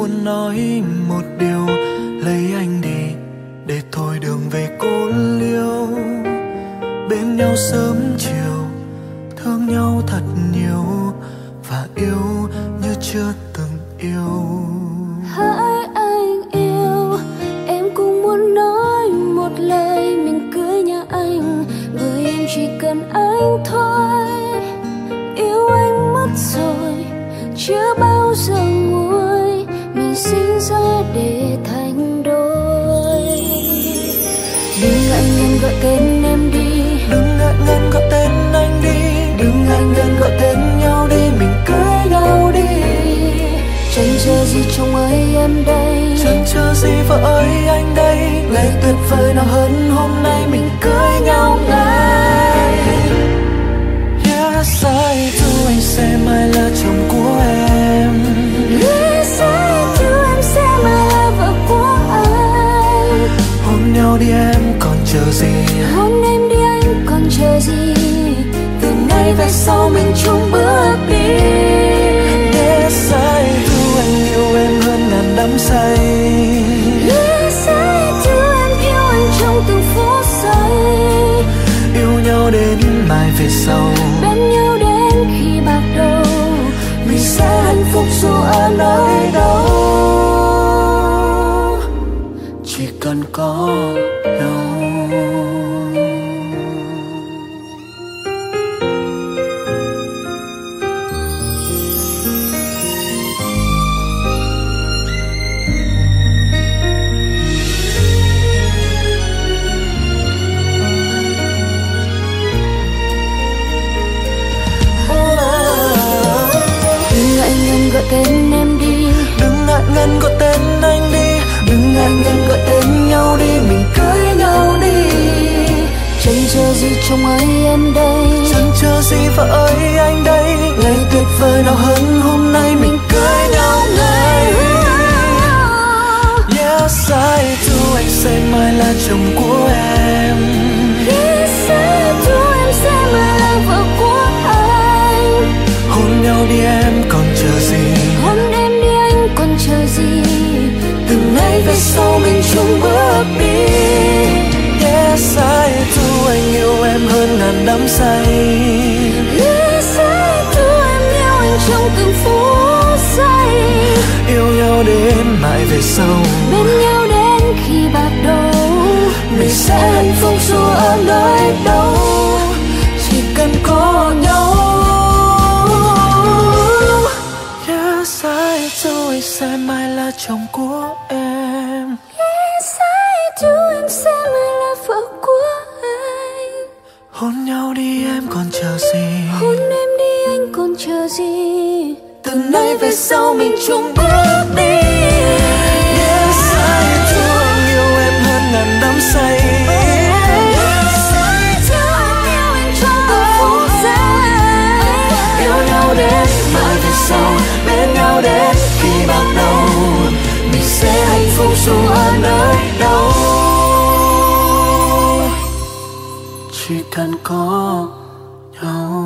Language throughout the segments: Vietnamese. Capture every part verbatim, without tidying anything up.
muốn nói một điều, lấy anh đi để thôi đường về cô liêu. Bên nhau sớm chiều, thương nhau thật nhiều và yêu như chưa từng yêu. Hỡi anh yêu, em cũng muốn nói một lời mình cưới nhau anh, bởi em chỉ cần anh thôi. Yêu anh mất rồi, chưa bao giờ nguôi, mình sinh ra để thành đôi. Đừng ngại ngần gọi tên em đi, đừng ngại ngần gọi tên anh đi, đừng ngại ngần gọi tên nhau đi, mình cưới nhau đi. Chẳng chờ gì chồng ơi em đây, chẳng chờ gì vợ ơi anh đây, ngày tuyệt vời nào hơn hôm nay mình cưới nhau ngay. Yes, I do, anh sẽ mãi là chồng của em. Yes, I do, em sẽ mãi là vợ của anh. Hôn nhau đi em còn chờ gì, hôn em đi anh còn chờ gì, từ nay về sau mình chung bước đi. Yes, I do, anh yêu em hơn ngàn đắm say. Yes, I do, em yêu anh trong từng phút giây. Yêu nhau đến mai về sau, bên nhau đến khi bạc đầu, mình sẽ hạnh phúc dù ở nơi đâu, chỉ cần có nhau. Gọi tên em đi, đừng ngại ngần gọi tên anh đi, đừng ngại ngần gọi tên nhau đi, mình cưới nhau đi. Chẳng chờ gì chồng ơi em đây, chẳng chờ gì vợ ơi anh đây, ngày tuyệt vời nào hơn hôm nay mình cưới nhau ngay. Yes, I do, anh sẽ mãi là chồng của em. Yes, I do, em sẽ mãi là vợ của anh. Hôn nhau đi em còn chờ gì, hôn em đi anh còn chờ gì, từ nay về sau mình chung bước đi. Yes, I do, anh yêu em hơn ngàn đắm say. Yes, I do, em yêu anh trong từng phút giây. Yêu nhau đến mãi về sau, bên nhau đến khi bạc đầu, mình sẽ hạnh phúc dù ở nơi đâu, chỉ cần có nhau. Yes, I do, anh sẽ mãi là chồng của em. Yes, I do, em sẽ mãi là vợ của anh. Hôn nhau đi em còn chờ gì, hôn em đi anh còn chờ gì, từ nay về sau mình chung bước đi. Yes, I do, anh yêu em hơn ngàn đắm say. Yes, I do, em yêu anh trong từng phút giây. Yêu nhau đến mãi về sau, bên nhau đến khi bạc đầu, mình sẽ hạnh phúc dù ở nơi đâu, chỉ cần có nhau.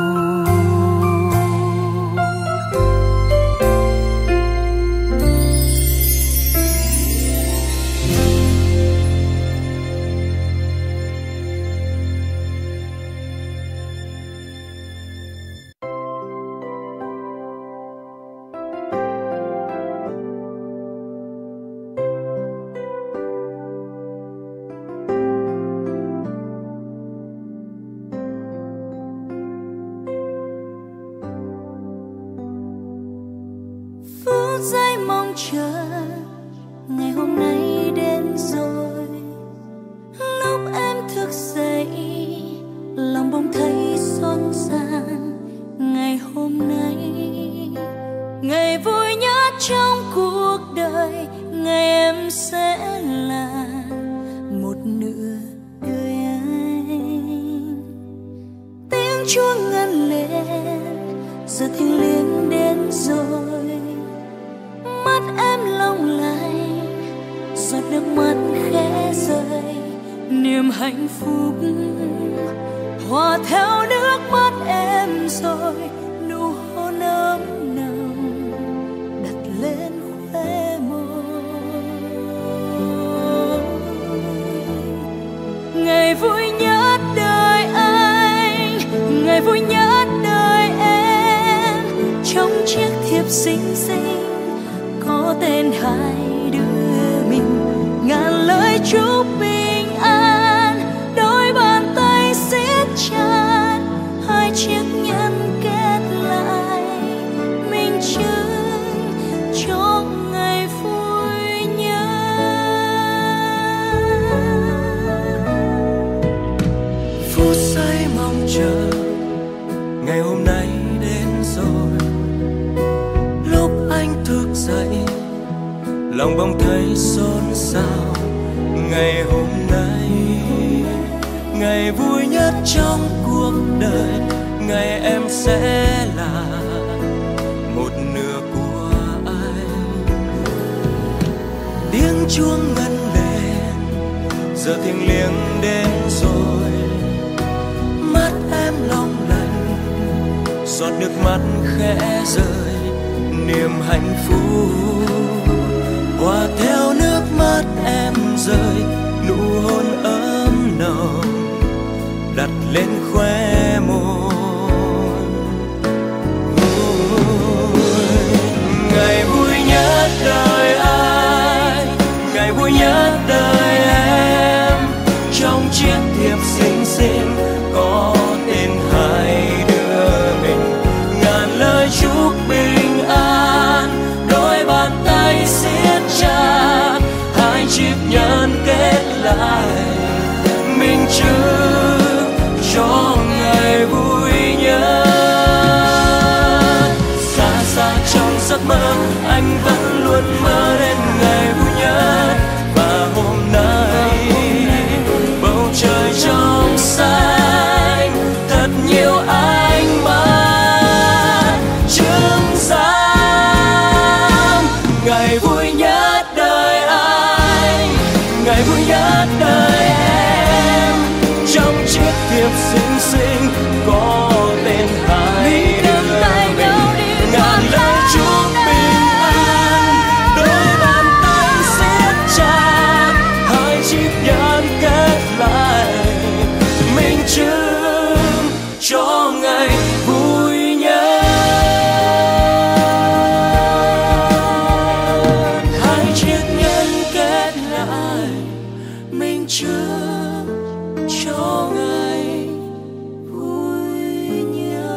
Phút giây mong chờ ngày hôm nay đến rồi, lúc em thức dậy lòng bỗng thấy xót xa. Ngày hôm nay ngày vui nhất trong cuộc đời, ngày em sẽ là một nửa đời anh. Tiếng chuông ngân lên giờ thiêng liêng đến rồi, mắt em long lanh giọt nước mắt khẽ rơi, niềm hạnh phúc hòa theo nước mắt em rồi, nụ hôn ấm nồng đặt lên khóe ngày vui nhất đời anh, ngày vui nhất đời em. Trong chiếc thiệp xinh xinh có tên hai đứa mình, ngàn lời chúc bình an, đôi bàn tay siết chặt, hai chiếc nhẫn kết lại, minh chứng cho ngày vui nhất. Phút giây mong chờ ngày hôm nay đến rồi, lúc anh thức dậy lòng bỗng thấy xôn xao. Ngày hôm nay ngày vui nhất trong cuộc đời, ngày em sẽ là một nửa của anh. Tiếng chuông ngân lên, giờ thiêng liêng đến rồi. Mắt em long lanh, giọt nước mắt khẽ rơi, niềm hạnh phúc hòa theo nước mắt em rơi. Nụ hôn ấm nồng đặt lên khóe môi. Ngày vui nhất đời anh, ngày vui nhất đời em. Trong chiếc thiệp xinh xinh có tên hai đứa mình, ngàn lời chúc bình an, đôi bàn tay siết chặt, hai chiếc nhẫn kết lại, minh chứng cho ngày vui nhất. Xa xa trong giấc mơ anh vẫn luôn mơ đến ngày vui nhất. Và hôm nay bầu trời trong xanh, thật nhiều ánh mắt chứng giám. Ngày vui nhất đời anh, ngày vui nhất đời em. Trong chiếc thiệp xinh xinh có tên hai đứa mình, ngàn lời chúc bình an, đôi bàn tay siết chặt, hai chiếc nhẫn kết lại, minh chứng cho ngày vui nhất. Hai chiếc nhẫn kết lại, minh chứng cho ngày vui nhất.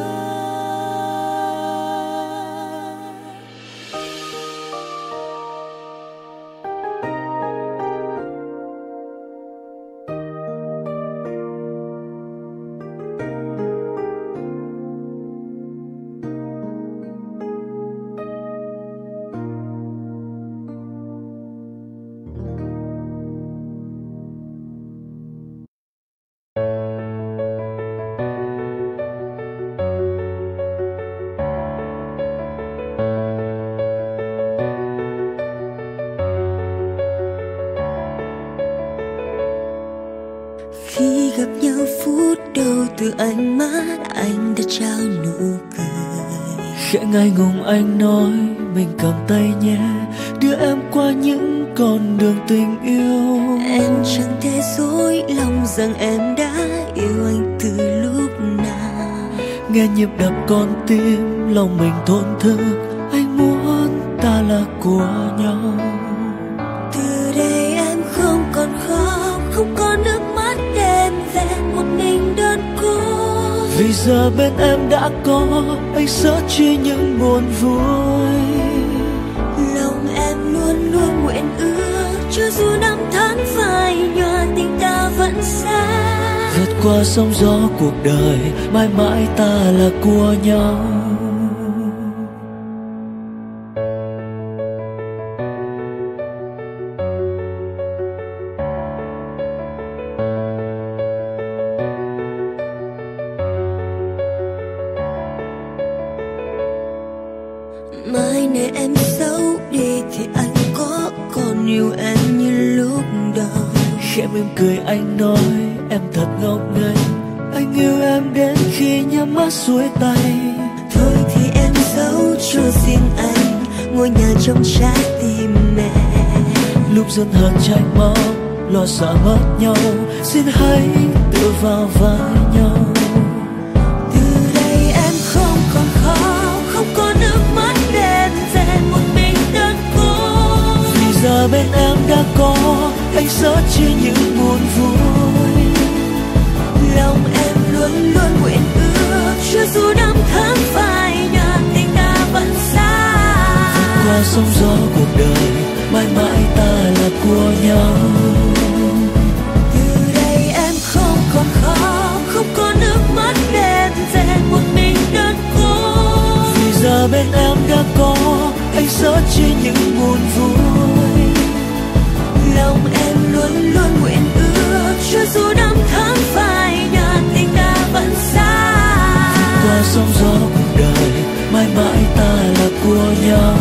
Khi gặp nhau phút đầu từ ánh mắt anh đã trao nụ cười. Khẽ ngại ngùng anh nói mình cầm tay nhé, đưa em qua những con đường tình yêu. Em chẳng thể dối lòng rằng em đã yêu anh từ lúc nào. Nghe nhịp đập con tim lòng mình thổn thức, anh muốn ta là của nhau. Từ đây em không còn khóc, không còn nước mắt đêm về một mình đơn cô. Vì giờ bên em đã có anh sớt chia những buồn vui. Lòng em luôn luôn nguyện ước, cho dù năm tháng phai nhòa tình ta vẫn xa. Vượt qua sóng gió cuộc đời, mãi mãi ta là của nhau. Mai này em xấu đi thì anh có còn yêu em như lúc đầu. Khẽ mỉm cười anh nói em thật ngốc nghếch, anh yêu em đến khi nhắm mắt xuôi tay. Thôi thì em giấu cho riêng anh ngôi nhà trong trái tim mẹ. Lúc dần hờn trách móc lo sợ mất nhau, xin hãy tựa vào vai nhau. Từ đây em không còn khóc, không có nước mắt đen rèn một mình đơn côi. Vì giờ bên em đã có anh sớt chia những buồn vui. Lòng em luôn luôn nguyện ước, cho dù năm tháng phai nhạt tình ta vẫn xa. Vượt qua sóng gió cuộc đời, mãi mãi ta là của nhau. Từ đây em không còn khóc, không có nước mắt đen rèn một mình đơn côi. Vì giờ bên em đã có anh sớt chia những buồn vui. Lòng em luôn luôn nguyện ước, cho dù năm tháng phai nhạt tình ta vẫn xa. Vượt qua sóng gió cuộc đời, mãi mãi ta là của nhau.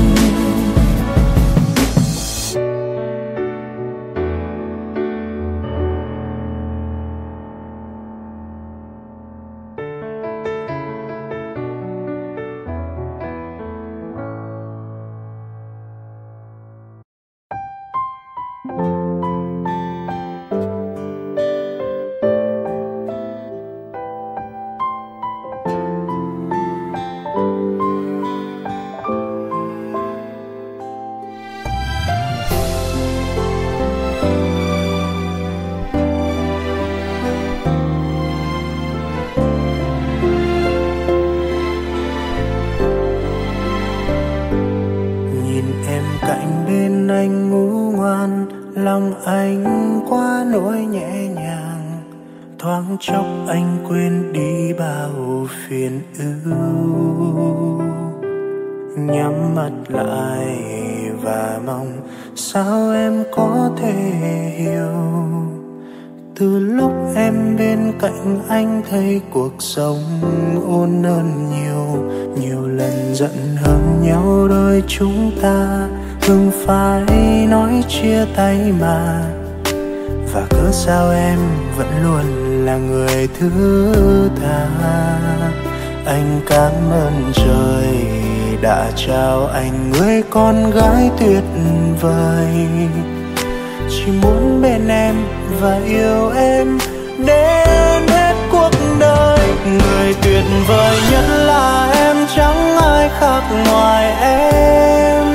Thoáng chốc anh quên đi bao phiền ưu, nhắm mắt lại và mong sao em có thể hiểu. Từ lúc em bên cạnh anh thấy cuộc sống ôn hơn nhiều. Nhiều lần giận hơn nhau đôi chúng ta thường phải nói chia tay mà. Và cớ sao em vẫn luôn là người thứ tha. Anh cảm ơn trời đã trao anh người con gái tuyệt vời. Chỉ muốn bên em và yêu em đến hết cuộc đời. Người tuyệt vời nhất là em, chẳng ai khác ngoài em.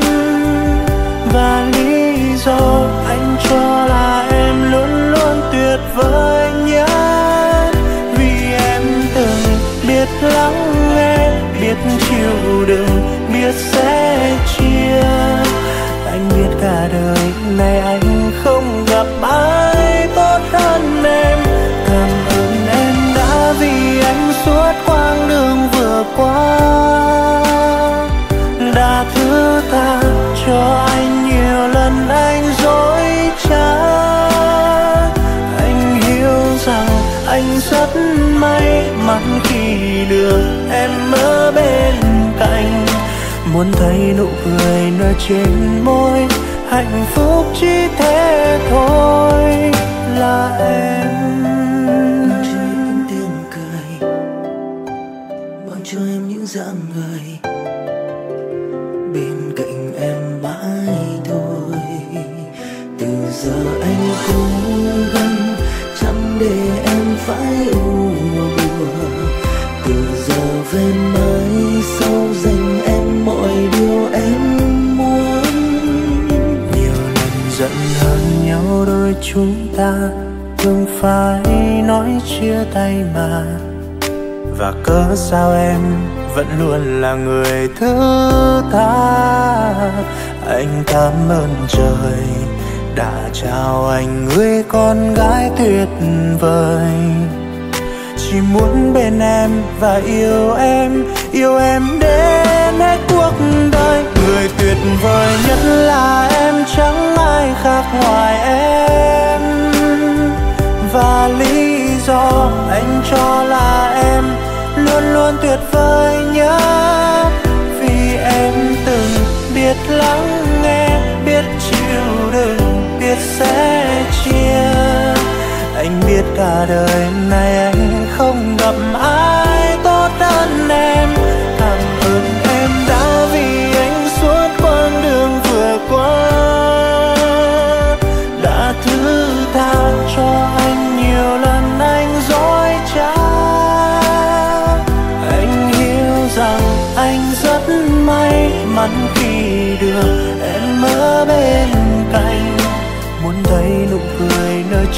Và lý do anh cho là em luôn luôn tuyệt vời nhất. Vì em từng biết lắng nghe, biết chịu đựng, biết sẻ chia. Anh biết cả đời này anh không gặp ai tốt hơn em. Cảm ơn em đã vì anh suốt quãng đường vừa qua, đã thứ tha cho anh nhiều lần anh dối trá. Anh hiểu rằng anh rất may mắn khi được em ở bên cạnh. Muốn thấy nụ cười nở trên môi, hạnh phúc chỉ thế thôi là em. Mang cho em những tiếng cười, mang cho em những dáng người, bên cạnh em mãi thôi. Từ giờ anh cố gắng chẳng để em phải u buồn. Từ giờ về mãi sau dành em mọi điều em muốn. Nhiều lần giận hơn nhau đôi chúng ta thường phải nói chia tay mà. Và cớ sao em vẫn luôn là người thứ tha. Anh cảm ơn trời đã trao anh người con gái tuyệt vời. Chỉ muốn bên em và yêu em, yêu em đến hết cuộc đời. Người tuyệt vời nhất là em, chẳng ai khác ngoài em. Và lý do anh cho là em luôn luôn tuyệt vời nhất. Vì em từng biết lắng nghe, biết chịu đựng, biết sẻ chia. Anh biết cả đời này anh không gặp ai tốt hơn em. Cảm ơn em đã vì anh suốt quãng đường vừa qua, đã thứ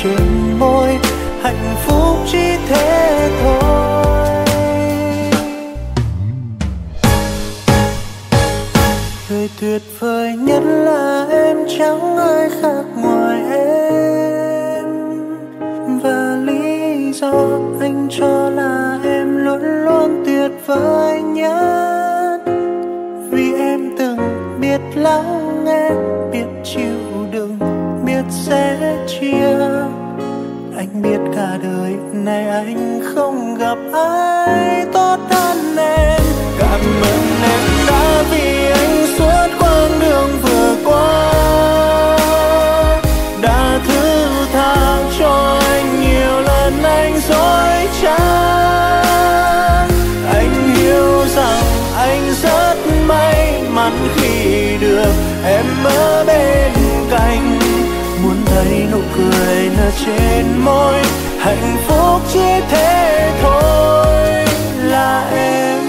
trên môi, hạnh phúc chỉ thế thôi. Người tuyệt vời nhất là em, chẳng ai khác ngoài em. Và lý do anh cho là em luôn luôn tuyệt vời nhất, vì em từng biết lắng nghe, biết chịu đựng, biết sẻ chia. Anh biết cả đời này anh không gặp ai tốt hơn em. Cảm ơn em đã vì anh suốt quãng đường vừa qua, đã thứ tha cho anh nhiều lần anh dối trá. Anh hiểu rằng anh rất may mắn khi được em ở bên cạnh. Muốn thấy nụ cười nở trên môi, hạnh phúc chỉ thế thôi là em.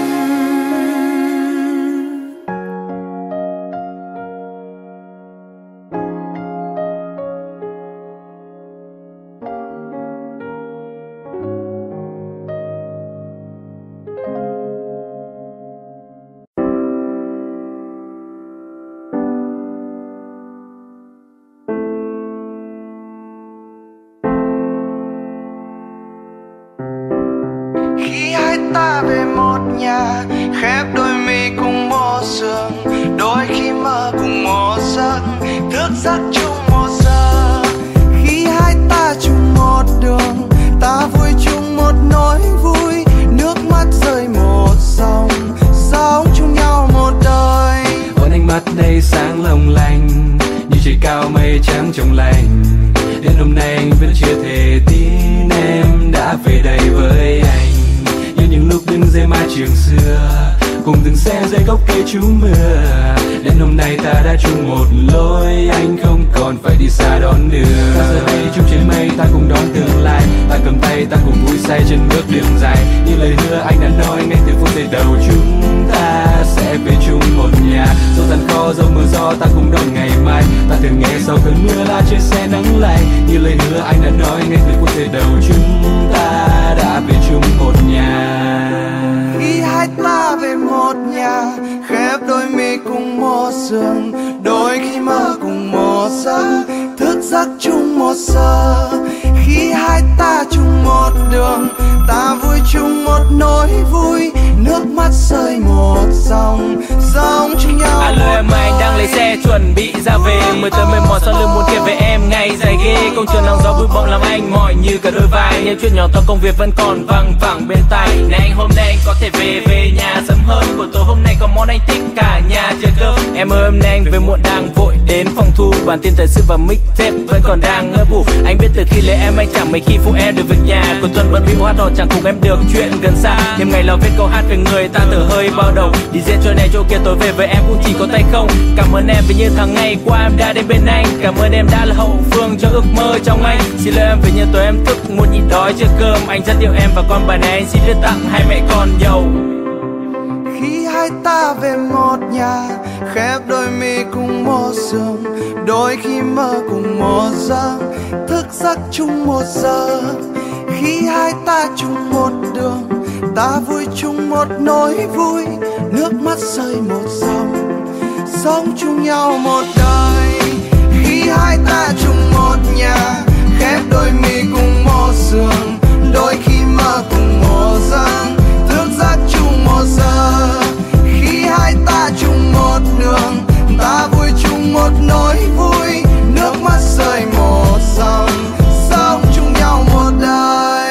Ta về một nhà, khép đôi mi cùng một giường, đôi khi mơ cùng một giấc, thức giấc chung một giờ. Khi hai ta chung một đường, ta vui chung một nỗi vui, nước mắt rơi một dòng, sống chung nhau một đời. Ôn ánh mắt đây sáng long lanh, như trời cao mây trắng trong lành. Đến hôm nay anh vẫn chưa thể tin em đã về đây với anh. Những lúc đứng dưới mái trường xưa, cùng từng xe dưới gốc cây trú mưa. Đến hôm nay ta đã chung một lối, anh không còn phải đi xa đón đưa. Ta giờ đây chung trên mây, ta cùng đón tương lai. Ta cầm tay, ta cùng vui say trên bước đường dài. Như lời hứa anh đã nói ngay từ phút giây đầu, chúng ta sẽ về chung một nhà. Dẫu gian khó, dẫu mưa gió, ta cùng đón ngày mai. Ta thường nghe sau cơn mưa là trên xe nắng lạnh. Như lời hứa anh đã nói ngay từ phút giây đầu, chúng ta đã về chung một nhà. Khi hai ta về một nhà, khép đôi mi cùng một giường, đôi khi mơ cùng một giấc, thức giấc chung một giờ. Khi hai ta chung một đường, ta vui chung một nỗi vui, nước mắt rơi một dòng, sống chung nhau. Alo em, anh đang lấy xe chuẩn bị ra về, mười tới mười một sau lưng muốn kể về em ngày dài ghê. Công trường nắng gió bụi bộn làm anh mỏi như cả đôi vai, những chuyện nhỏ to công việc vẫn còn văng vẳng bên tai. Này anh hôm nay anh có thể về về nhà sớm hơn, buổi tối hôm nay có món anh thích cả nhà chờ cơm. Em ơi hôm nay anh về muộn đang vội đến phòng thu, bản tin thời sự và mixtape vẫn còn đang ngỡ ngủ. Anh biết từ khi lấy em anh chẳng mấy khi phụ em được việc nhà, cuối tuần bận bịu hát hò chẳng cùng em được chuyện gần xa. Thêm ngày lo viết câu hát về người ta từ hơi bao đầu, đi dễ chỗ này chỗ kia tối về với em cũng chỉ có tay không. Cảm ơn em vì như tháng ngày qua em đã đến bên anh, cảm ơn em đã là hậu phương cho ước mơ trong anh. Xin lỗi em vì như tối em thức muốn nhịn đói chưa cơm, anh rất yêu em và con bà này anh xin đưa tặng hai mẹ con giàu. Khi hai ta về một nhà, khép đôi mi cùng một giường, đôi khi mơ cùng một giấc, thức giấc chung một giờ. Khi hai ta chung một đường, ta vui chung một nỗi vui, nước mắt rơi một dòng, sống chung nhau một đời. Khi hai ta chung một nhà, khép đôi mi cùng một giường, đôi khi mơ cùng một giấc, thức giấc chung một giờ. Khi hai ta chung một đường, ta vui chung một nỗi vui, nước mắt rơi một dòng, sống chung nhau một đời.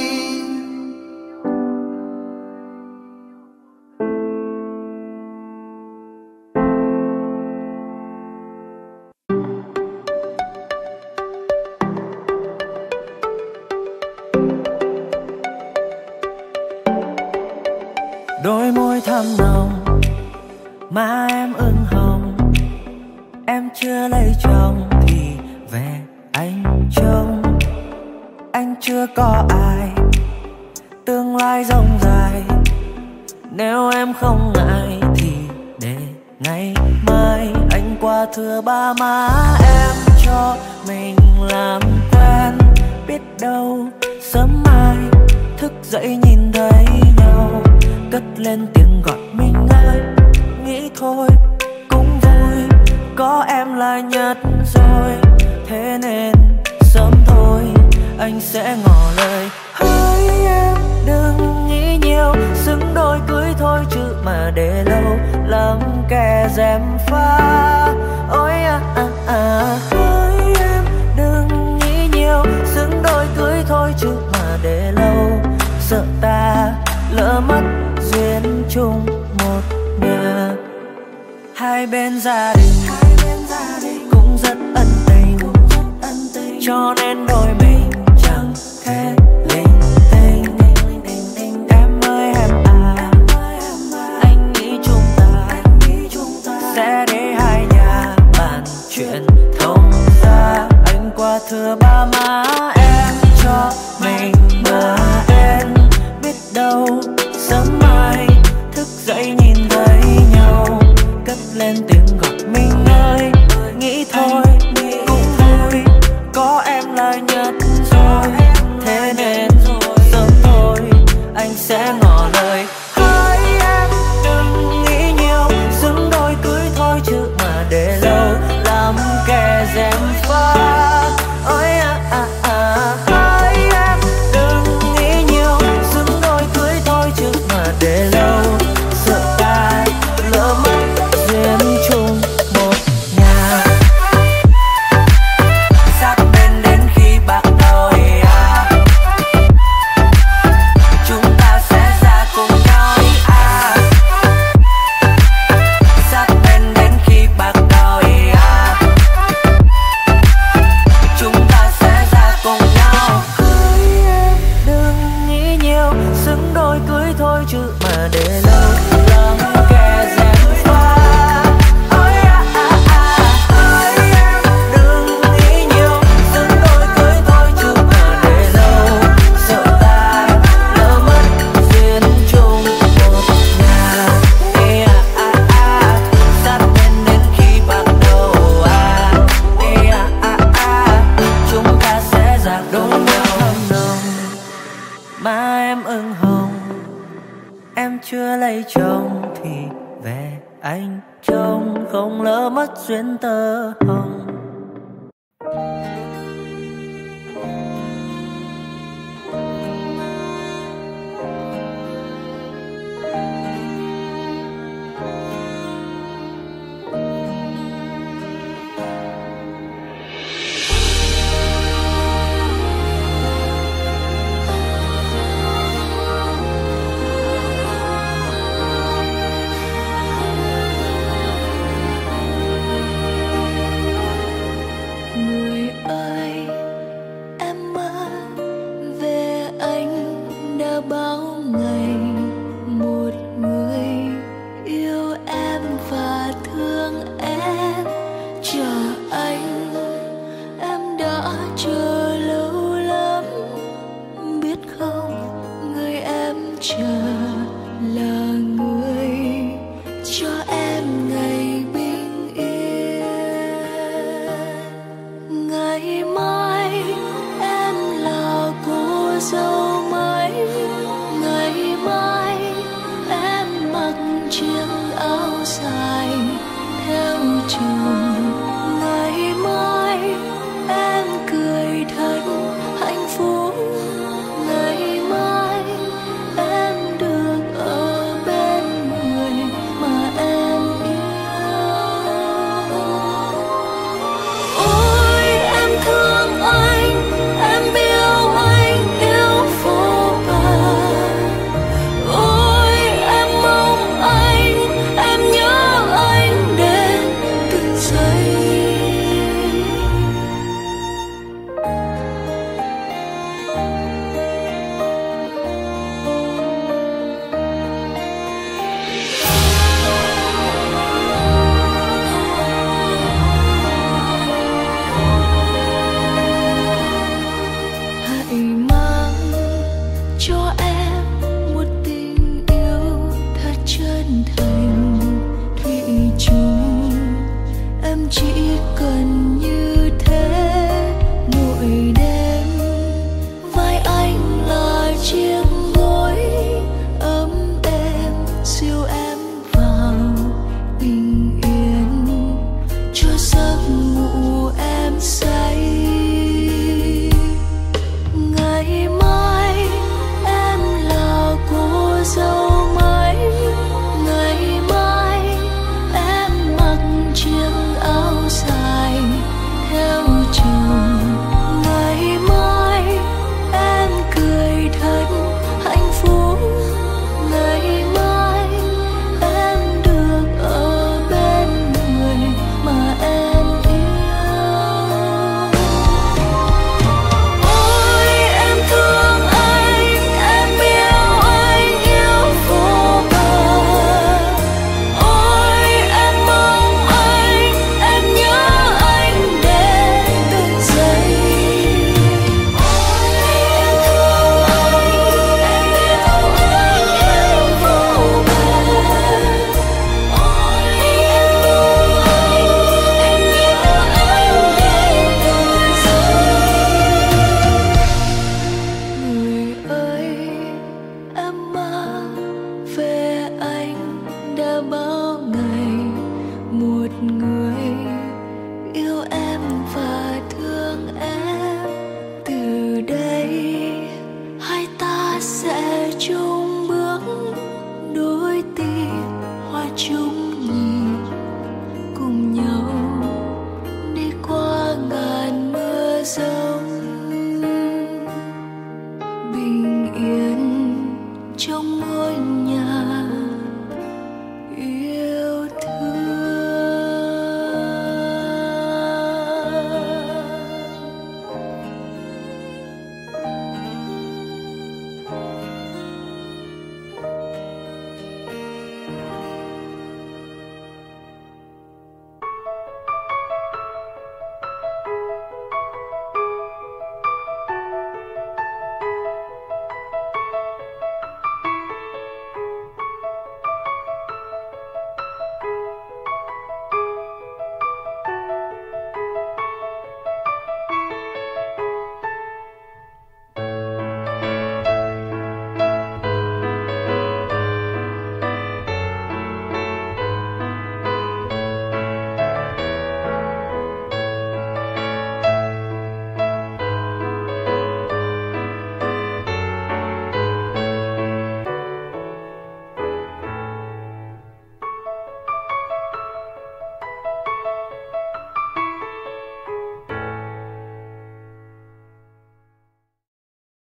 Đôi môi thắm nồng, má em ửng hồng. Em chưa lấy chồng thì về anh trông. Anh chưa có ai, tương lai rộng dài. Nếu em không ngại thì để ngày mai anh qua thưa ba má em cho mình làm quen. đâu sớm mai thức dậy nhìn thấy nhau, cất lên tiếng gọi mình ơi. Nghĩ thôi cũng vui, có em là nhất rồi, thế nên sớm thôi anh sẽ ngỏ lời. Hỡi em đừng nghĩ nhiều, xứng đôi cưới thôi chứ mà để lâu lắm kẻ gièm pha. Ôi à à à, hỡi em đừng nghĩ nhiều, xứng đôi cưới thôi chứ mà để lâu sợ ta lỡ mất duyên chung một nhà. Hai bên gia đình cũng rất ân tình, cho nên đôi mình chẳng thể linh tinh. Em ơi em à, anh nghĩ chúng ta sẽ để hai nhà bàn chuyện thông ra. Anh qua thưa ba má em cho mình bờ tên, biết đâu sớm mai thức dậy nhìn thấy nhau, cất lên tiếng gọi mình ơi. Nghĩ thôi cũng vui, có em là nhất rồi, thế nên sớm thôi anh sẽ ngỏ lời. Hỡi em đừng nghĩ nhiều, xứng đôi cưới thôi chứ mà để lâu làm kẻ gièm pha. Ôi à à à, hỡi em đừng nghĩ nhiều, xứng đôi cưới thôi chứ mà để lâu sợ ta lỡ mất duyên chung một nhà. Sát bên đến khi bạc đầu à, chúng ta sẽ ra cùng nhau đi à. Sát bên đến khi bạc đầu à, chúng ta sẽ ra cùng nhau. Hỡi em đừng nghĩ nhiều, xứng đôi cưới thôi chứ mà để lâu làm kẻ gièm pha. Ôi à à à, hỡi em đừng nghĩ nhiều, xứng đôi cưới thôi chứ mà để lâu sợ ta lỡ mất duyên chung một nhà. Ê à à à, sát bên đến khi bạc đầu à. Ê à à à, chúng ta sẽ ra đôi nhau thơm nồng. Má em ửng hồng, em chưa lấy chồng thì về anh trông không lỡ mất duyên tơ hồng. Người ơi em mơ về anh đã bao ngày, một người yêu em và thương em chờ anh. Em đã chờ lâu lắm, biết không người em chờ là người cho em ngày bình yên. Ngày mai em là cô dâu mới, ngày mai em mặc chiếc áo dài theo chồng. Ngày mai em cười thật hạnh phúc, ngày mai em được ở bên người mà em yêu. Ôi em thương anh, em yêu anh yêu vô bờ. Ôi em mong anh, em nhớ anh đến từng giây. Hãy mang cho em một tình yêu thật chân thành thủy chung. Em chỉ cần như thế, mỗi đêm ngày mai em là cô dâu.